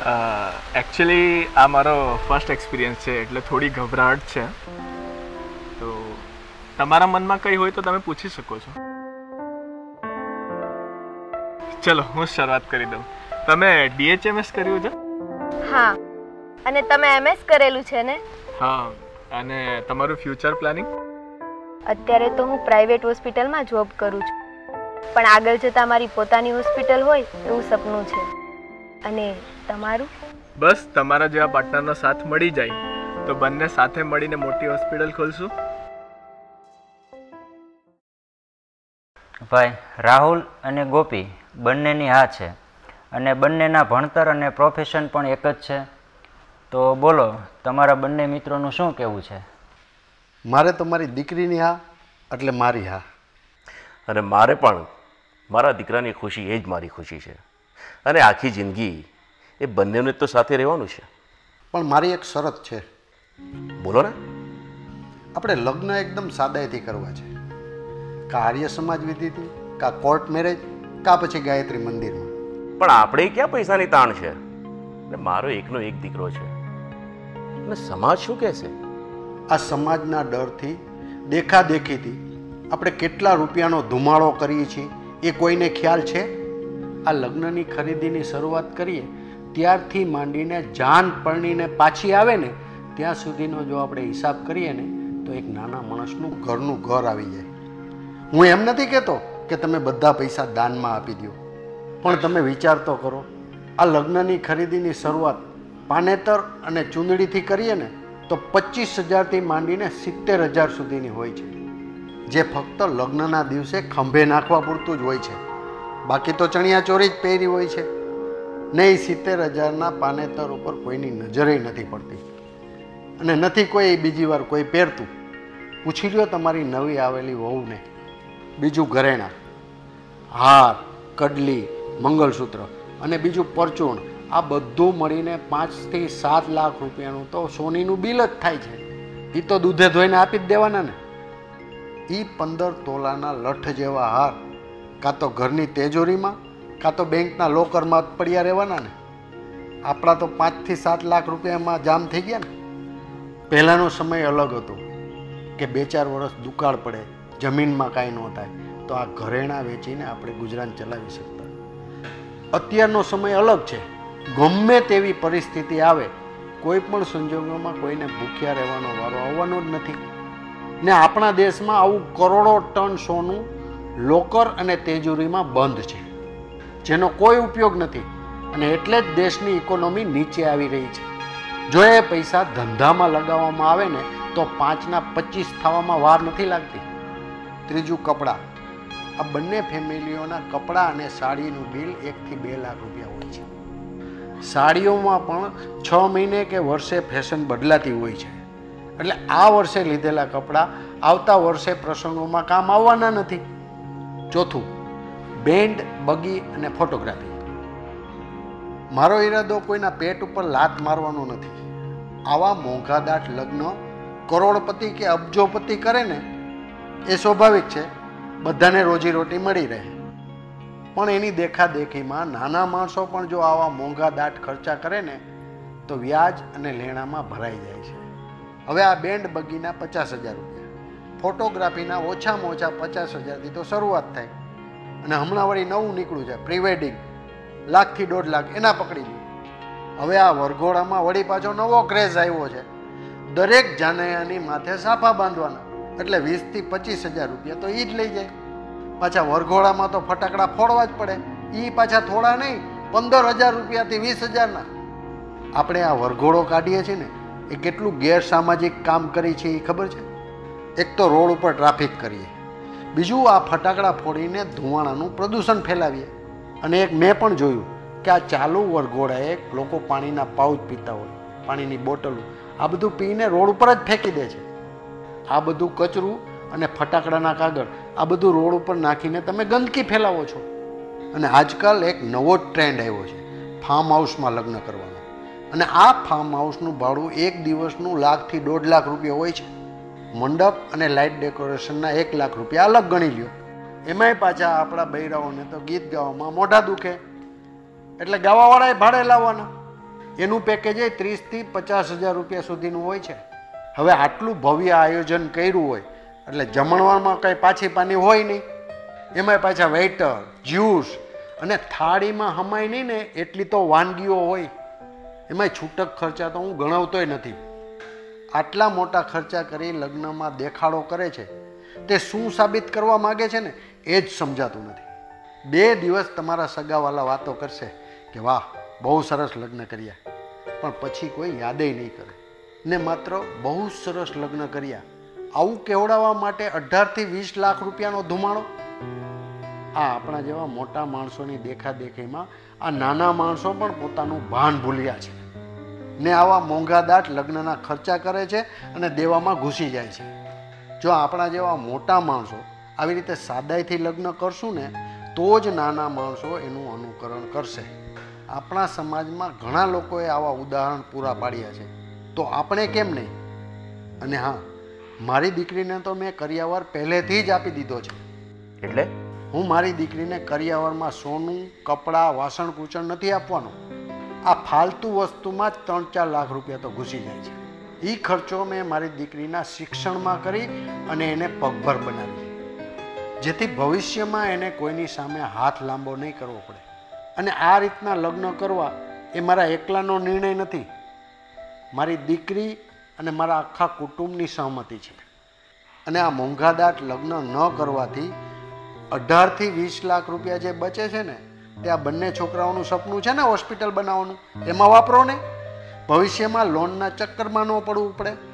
Actually આ મારો first experience છે એટલે થોડી ગભરાટ છે. તો તમારા મનમાં કંઈ હોય તો તમે પૂછી શકો છો. ચલો હું શરૂઆત કરી દઉં. તમે DHMS કર્યું છે? હા. અને તમે MS કરેલું છે ને? હા. અને તમારું ફ્યુચર પ્લાનિંગ? અત્યારે તો હું પ્રાઇવેટ હોસ્પિટલમાં જોબ કરું છું, પણ આગળ જતાં મારી પોતાની હોસ્પિટલ હોય એવું સપનું છે. અને તમારું? બસ તમારા જેવા પાર્ટનરનો સાથ મળી જાય તો બંને સાથે મળીને મોટી હોસ્પિટલ ખોલશું. ભાઈ રાહુલ અને ગોપી બંનેની હા છે અને બંનેના ભણતર અને પ્રોફેશન પણ એક જ છે. તો બોલો તમારા બંને મિત્રોનું શું કહેવું છે? મારે તો મારી દીકરીની હા એટલે મારી હા. અને મારે પણ મારા દીકરાની ખુશી એ જ મારી ખુશી છે. અને આખી જિંદગી એ બંનેને તો સાથે રહેવાનું છે. પણ મારી એક શરત છે. બોલો ને. આપણે લગ્ન એકદમ સાદાઈથી કરવા છે. કા આર્ય સમાજ વિધિથી, કા કોર્ટ મેરેજ, કા પછી ગાયત્રી મંદિરમાં. પણ આપણે ક્યાં પૈસાની તાણ છે. મારો એકનો એક દીકરો છે અને સમાજ શું કહેશે? આ સમાજના ડરથી, દેખાદેખીથી આપણે કેટલા રૂપિયાનો ધુમાડો કરીએ છીએ એ કોઈને ખ્યાલ છે? આ લગ્નની ખરીદીની શરૂઆત કરીએ ત્યારથી માંડીને જાન પરણીને પાછી આવે ને ત્યાં સુધીનો જો આપણે હિસાબ કરીએ ને તો એક નાના માણસનું ઘરનું ઘર આવી જાય. હું એમ નથી કહેતો કે તમે બધા પૈસા દાનમાં આપી દો, પણ તમે વિચાર તો કરો. આ લગ્નની ખરીદીની શરૂઆત પાનેતર અને ચૂંદડીથી કરીએ ને તો 25,000થી માંડીને 70,000 સુધીની હોય છે, જે ફક્ત લગ્નના દિવસે ખંભે નાખવા પૂરતું જ હોય છે. બાકી તો ચણિયા ચોરી જ પહેરી હોય છે. નહીં 70,000ના પાનેતર ઉપર કોઈની નજરે નથી પડતી અને નથી કોઈ બીજી વાર કોઈ પહેરતું. પૂછી લ્યો તમારી નવી આવેલી વહુને. બીજું ઘરેણાં, હાર, કડલી, મંગળસૂત્ર અને બીજું પરચૂર્ણ, આ બધું મળીને 5થી 7 લાખ રૂપિયાનું તો સોનીનું બિલ જ થાય છે. એ તો દૂધે ધોઈને આપી જ દેવાના ને. એ 15 તોલાના લઠ જેવા હાર કાં તો ઘરની તિજોરીમાં કાં તો બેંકના લોકરમાં પડ્યા રહેવાના ને. આપણા તો 5થી 7 લાખ રૂપિયામાં જામ થઈ ગયા ને. પહેલાંનો સમય અલગ હતો કે 2-4 વર્ષ દુકાળ પડે, જમીનમાં કાંઈ ન થાય તો આ ઘરેણાં વેચીને આપણે ગુજરાન ચલાવી શકતા. અત્યારનો સમય અલગ છે. ગમે તેવી પરિસ્થિતિ આવે, કોઈ પણ સંજોગોમાં કોઈને ભૂખ્યા રહેવાનો વારો આવવાનો જ નથી. ને આપણા દેશમાં આવું કરોડો ટન સોનું લોકર અને તિજોરીમાં બંધ છે, જેનો કોઈ ઉપયોગ નથી. અને એટલે જ દેશની ઇકોનોમી નીચે આવી રહી છે. જો એ પૈસા ધંધામાં લગાવવામાં આવે ને તો 5ના 25 થવામાં વાર નથી લાગતી. ત્રીજું, કપડાં. આ બંને ફેમિલીઓના કપડાં અને સાડીનું બિલ 1થી 2 લાખ રૂપિયા હોય છે. સાડીઓમાં પણ 6 મહિને કે વર્ષે ફેશન બદલાતી હોય છે. એટલે આ વર્ષે લીધેલા કપડાં આવતા વર્ષે પ્રસંગોમાં કામ આવવાના નથી. ચોથું, બેન્ડ, બગી અને ફોટોગ્રાફી. મારો ઈરાદો કોઈના પેટ ઉપર લાત મારવાનો નથી. આવા મોંઘાદાટ લગ્ન કરોડપતિ કે અબજોપતિ કરે ને એ સ્વાભાવિક છે, બધાને રોજીરોટી મળી રહે. પણ એની દેખાદેખીમાં નાના માણસો પણ જો આવા મોંઘાદાટ ખર્ચા કરે ને તો વ્યાજ અને લેણામાં ભરાઈ જાય છે. હવે આ બેન્ડ બગીના 50,000 રૂપિયા, ફોટોગ્રાફીના ઓછામાં ઓછા 50,000થી તો શરૂઆત થાય. અને હમણાં વળી નવું નીકળ્યું છે પ્રી વેડિંગ, 1 લાખથી 1.5 લાખ, એના પકડી લો. હવે આ વરઘોડામાં વળી પાછો નવો ક્રેઝ આવ્યો છે. દરેક જાનૈયાની માથે સાફા બાંધવાના, એટલે 20થી 25,000 રૂપિયા તો એ જ લઈ જાય. પાછા વરઘોડામાં તો ફટાકડા ફોડવા જ પડે. એ પાછા થોડા નહીં, 15,000 રૂપિયાથી 20,000ના. આપણે આ વરઘોડો કાઢીએ છીએ ને એ કેટલું ગેરસામાજિક કામ કરી છે એ ખબર છે? એક તો રોડ ઉપર ટ્રાફિક કરીએ, બીજું આ ફટાકડા ફોડીને ધુવાણાનું પ્રદૂષણ ફેલાવીએ. અને એક મેં પણ જોયું કે આ ચાલુ વરઘોડાએ લોકો પાણીના પાઉચ પીતા હોય, પાણીની બોટલો, આ બધું પીને રોડ ઉપર જ ફેંકી દે છે. આ બધું કચરું અને ફટાકડાના કાગળ આ બધું રોડ ઉપર નાખીને તમે ગંદકી ફેલાવો છો. અને આજકાલ એક નવો ટ્રેન્ડ આવ્યો છે ફાર્મ હાઉસમાં લગ્ન કરવાનો. અને આ ફાર્મ હાઉસનું ભાડું એક દિવસનું 1 લાખથી 1.5 લાખ રૂપિયા હોય છે. મંડપ અને લાઇટ ડેકોરેશનના 1 લાખ રૂપિયા અલગ ગણી લ્યો. એમાંય પાછા આપણા બૈરાઓને તો ગીત ગાવામાં મોઢા દુખે, એટલે ગાવાવાળાએ ભાડે લાવવાના. એનું પેકેજ 30,000 થી 50,000 રૂપિયા સુધીનું હોય છે. હવે આટલું ભવ્ય આયોજન કર્યું હોય એટલે જમણવારમાં કંઈ પાછી પાની હોય નહીં, એમાંય પાછા વેઇટર, જ્યુસ અને થાળીમાં હમાય નહીં ને એટલી તો વાનગીઓ હોય. એમાંય છૂટક ખર્ચા તો હું ગણાવતોય નથી. આટલા મોટા ખર્ચા કરી લગ્નમાં દેખાડો કરે છે, તે શું સાબિત કરવા માગે છે ને એ જ સમજાતું નથી. 2 દિવસ તમારા સગાવાલા વાતો કરશે કે વાહ બહુ સરસ લગ્ન કર્યા, પણ પછી કોઈ યાદેય નહીં કરે ને માત્ર બહુ સરસ લગ્ન કર્યા આવું કેવડાવવા માટે 18 થી 20 લાખ રૂપિયાનો ધુમાડો. આ આપણા જેવા મોટા માણસોની દેખાદેખીમાં આ નાના માણસો પણ પોતાનું ભાન ભૂલ્યા છે ને આવા મોંઘાદાટ લગ્નના ખર્ચા કરે છે અને દેવામાં ઘૂસી જાય છે. જો આપણા જેવા મોટા માણસો આવી રીતે સાદાઈથી લગ્ન કરશું ને તો જ નાના માણસો એનું અનુકરણ કરશે. આપણા સમાજમાં ઘણા લોકોએ આવા ઉદાહરણ પૂરા પાડ્યા છે, તો આપણે કેમ નહીં? અને હા, મારી દીકરીને તો મેં કરિયાવર પહેલેથી જ આપી દીધો છે. એટલે હું મારી દીકરીને કરિયાવરમાં સોનું, કપડાં, વાસણ કૂચણ નથી આપવાનું. આ ફાલતુ વસ્તુમાં જ 3-4 લાખ રૂપિયા તો ઘૂસી જાય છે. એ ખર્ચો મેં મારી દીકરીના શિક્ષણમાં કરી અને એને પગભર બનાવી, જેથી ભવિષ્યમાં એને કોઈની સામે હાથ લાંબો નહીં કરવો પડે. અને આ રીતના લગ્ન કરવા એ મારા એકલાનો નિર્ણય નથી, મારી દીકરી અને મારા આખા કુટુંબની સહમતિ છે. અને આ મોંઘાદાટ લગ્ન ન કરવાથી 18 થી 20 લાખ રૂપિયા જે બચે છે ને તે આ બંને છોકરાઓનું સપનું છે ને હોસ્પિટલ બનાવવાનું, એમાં વાપરો ને. ભવિષ્યમાં લોનના ચક્કરમાં ન પડવું પડે.